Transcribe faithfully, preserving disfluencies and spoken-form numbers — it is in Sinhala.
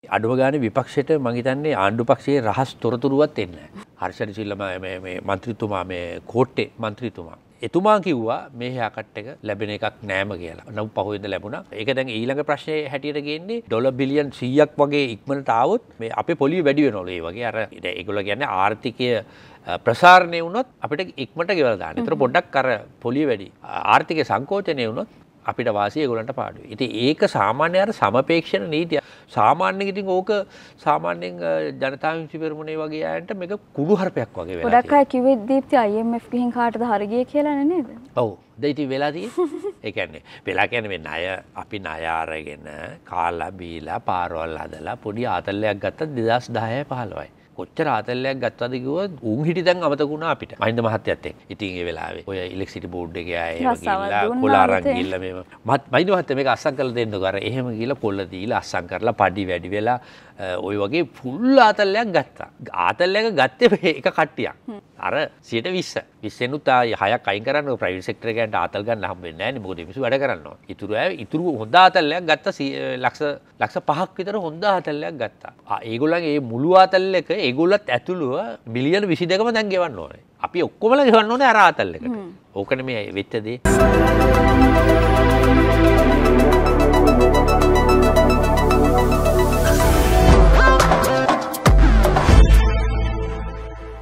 අඩුව ගානේ විපක්ෂයට මම හිතන්නේ ආණ්ඩු පක්ෂයේ රහස් තොරතුරුවත් එන්නේ නැහැ. හර්ෂ රිසිල්ලා මේ මේ මන්ත්‍රීතුමා මේ කෝට්ටේ මන්ත්‍රීතුමා එතුමා කිව්වා මේ හෑකට් එක ලැබෙන එකක් නෑම කියලා. නමුත් පහුවෙන්ද ලැබුණා. ඒක දැන් ඊළඟ ප්‍රශ්නේ හැටියට ගේන්නේ ඩොලර් බිලියන් සීයක් වගේ ඉක්මනට ආවොත් මේ අපේ පොලිය වැඩි වෙනවලු ඒ වගේ. අර ඒගොල්ලෝ කියන්නේ ආර්ථිකය ප්‍රසාරණය වුණොත් අපිට ඉක්මනට ගෙවලා දාන්න. ඒතර පොඩ්ඩක් අර පොලිය වැඩි. ආර්ථිකය සංකෝචනය වුණොත් අපිට වාසිය ඒගොල්ලන්ට පාඩුයි. ඉතින් ඒක සාමාන්‍ය අර සමපේක්ෂණ නීතිය. සාමාන්‍යයෙන් ඉතින් ඕක සාමාන්‍යයෙන් ජනතා විමුක්ති පෙරමුණේ වගේ අයන්ට මේක කුණු හarpයක් වගේ වෙලා තියෙනවා. ගොඩක් අය කිව්වේ දීප්ති I M F ගිහින් කාටද හරි ගියේ කියලා නේද? ඔව්. දැන් ඉතින් වෙලා තියෙන්නේ. ඒ කියන්නේ වෙලා කියන්නේ මේ ණය අපි ණය අරගෙන කාලා බීලා පාරවල් හදලා පොඩි ආතල්ලයක් ගත්තා දෙදාස් දහයයි පහළොවයි. කොච්චර ආතල්ලයක් ගත්තද කිව්වොත් උන් හිටි දැන් අමතක වුණා අපිට. මහින්ද මහත්තයත් එක්ක. ඉතින් ඒ වෙලාවේ ඔය ඉලෙක්ට්‍රිසිටි බෝඩ් එකේ ආයේ එහෙම ගිහිල්ලා කොළ අරන් ගිහිල්ලා මේව මහින්ද මහත්තයා මේක අස්සම් කරලා දෙන්නකෝ. අර එහෙම ගිහිල්ලා කොළ දීලා අස්සම් කරලා පඩි වැඩි වෙලා ඔය වගේ ෆුල් ආතල්ලයක් ගත්තා. ආතල්ලයක ගත්තේ එක කට්ටියක්. අර සියයට විස්ස. විස්සෙනුත් හයක් අයින් කරන්න ඔය ප්‍රයිවට් සෙක්ටර් එකකට ආතල් ගන්න හම්බ වෙන්නේ නැහැ නේ. මොකද මිනිස්සු වැඩ කරනවා. ඉතුරු අය ඉතුරු හොඳ ආතල්ලයක් ගත්තා ලක්ෂ ලක්ෂ පහක් විතර හොඳ ආතල්ලයක් ගත්තා. ආ ඒගොල්ලන්ගේ මේ මුළු ආතල් එක ඒගොල්ලත් ඇතුළුව බිලියන විසි දෙකම දැන් ගෙවන්න ඕනේ. අපි ඔක්කොමලා ගෙවන්න ඕනේ අර ආතල් එකට. ඕකනේ මේ වෙච්ච දේ.